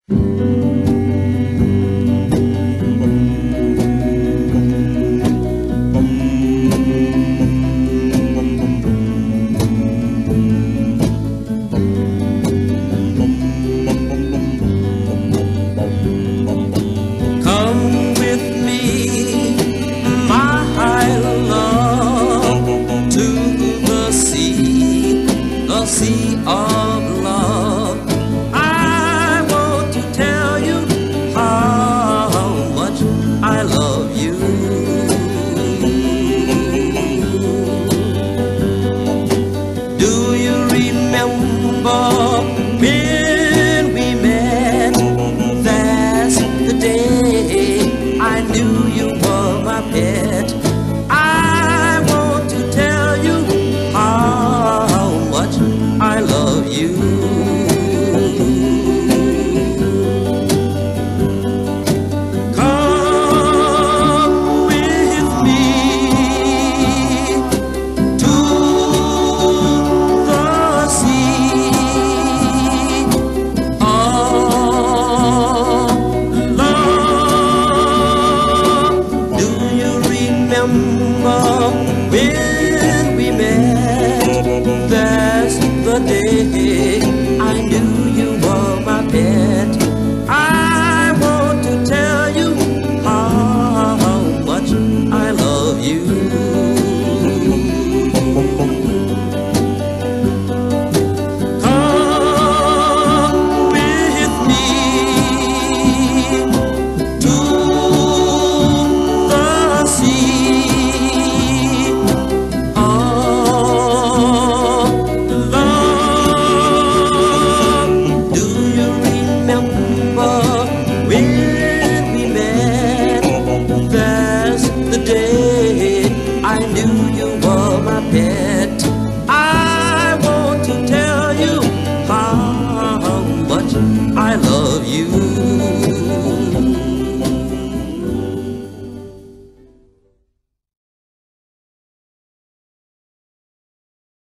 Sea of love. I want to tell you how much I love you. Do you remember when we met? That's the day I knew you were my pet. I want to tell you how much I love you. Come with me to the sea of love. Do you remember when we met? That's the day I knew you were my pet. I want to tell you how much I love you. Come with me to the sea of love. Do you remember when we met? That's the day I knew you were